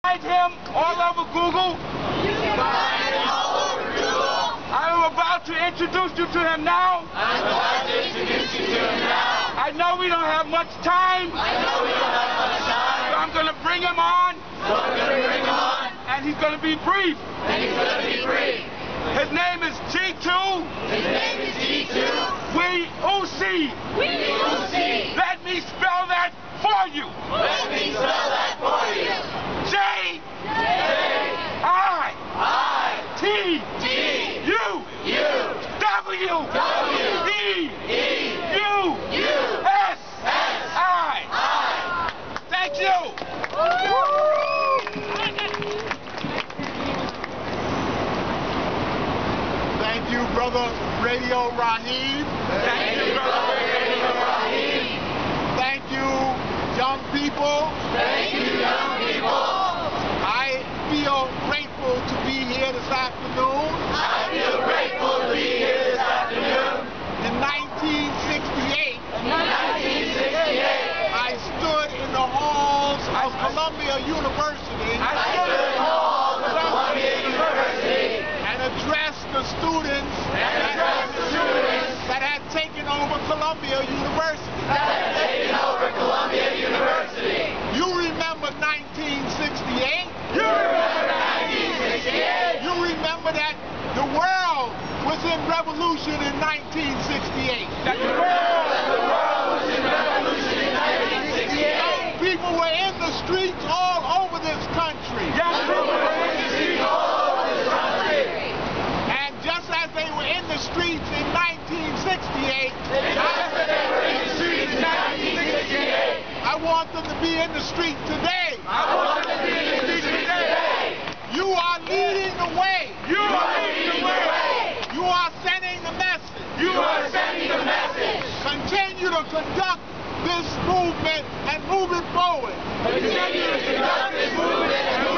Find him all over Google. You can find him all over Google. I am about to introduce you to him now. I'm about to introduce you to him now. I know we don't have much time. I know we don't have much time. So I'm going to bring him on. So I'm going to bring him on. And he's going to be brief. And he's going to be brief. His name is Jitu. His name is Jitu Weusi. Weusi. Let me spell that for you. Let me spell that for you. J. I. T. U. W. E. U. S. I. Thank you. Thank you, Brother Radio Raheem. Thank you, brother Radio Raheem. Thank you, young people. Thank you, young people. I feel grateful to be here this afternoon. I feel grateful to be here this afternoon. In 1968, I stood in the halls of Columbia University I stood in the halls of Columbia University and addressed the students that had taken over Columbia University. You remember 1968? You remember 1968? You remember that the world was in revolution in 1968. The world was in revolution in 1968. People were in the streets all over this country. And just as they were in the streets in 1968, I want them to be in the street today. You are leading the way. You are sending the message. Continue to conduct this movement and move it forward.